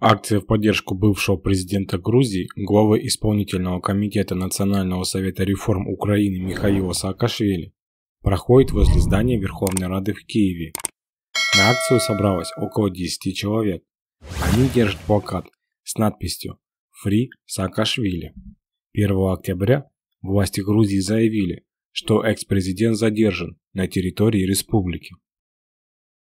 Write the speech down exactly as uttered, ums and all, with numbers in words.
Акция в поддержку бывшего президента Грузии, главы исполнительного комитета Национального совета реформ Украины Михаила Саакашвили проходит возле здания Верховной Рады в Киеве. На акцию собралось около десяти человек. Они держат плакат с надписью «Free Саакашвили». первого октября власти Грузии заявили, что экс-президент задержан на территории республики.